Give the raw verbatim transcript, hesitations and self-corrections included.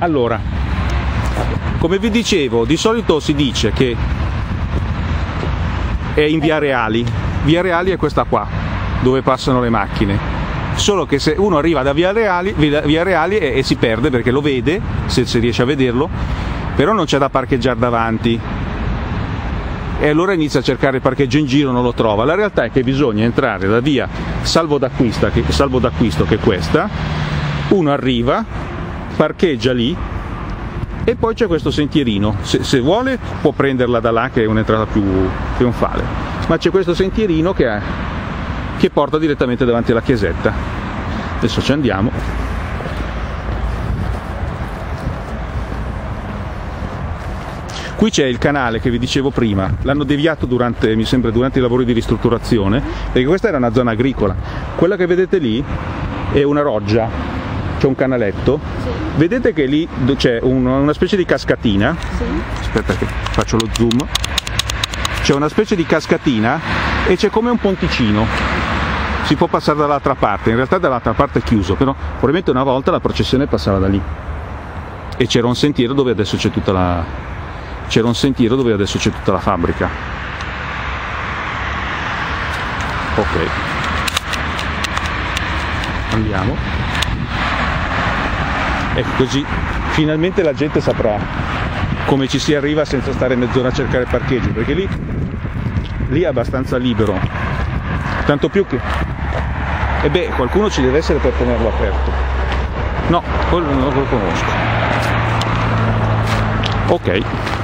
Allora, come vi dicevo, di solito si dice che è in via Reali. Via Reali è questa qua, dove passano le macchine. Solo che se uno arriva da via Reali, via Reali e, e si perde perché lo vede, se, se riesce a vederlo, però non c'è da parcheggiare davanti. E allora inizia a cercare il parcheggio in giro, non lo trova. La realtà è che bisogna entrare da via Salvo d'Acquisto, che, Salvo d'Acquisto, che è questa, uno arriva, parcheggia lì e poi c'è questo sentierino. Se, se vuole può prenderla da là, che è un'entrata più trionfale, ma c'è questo sentierino che, è, che porta direttamente davanti alla chiesetta. Adesso ci andiamo. Qui c'è il canale che vi dicevo prima, l'hanno deviato durante, mi sembra, durante i lavori di ristrutturazione, perché questa era una zona agricola. Quella che vedete lì è una roggia, c'è un canaletto, sì. Vedete che lì c'è un, una specie di cascatina, sì. Aspetta che faccio lo zoom, c'è una specie di cascatina e c'è come un ponticino, si può passare dall'altra parte, in realtà dall'altra parte è chiuso, però probabilmente una volta la processione passava da lì e c'era un sentiero dove adesso c'è tutta la... c'era un sentiero dove adesso c'è tutta la fabbrica. Ok, andiamo. Ecco, così finalmente la gente saprà come ci si arriva senza stare mezz'ora a cercare il parcheggio, perché lì lì è abbastanza libero, tanto più che e beh, qualcuno ci deve essere per tenerlo aperto. No, quello non lo conosco. Ok.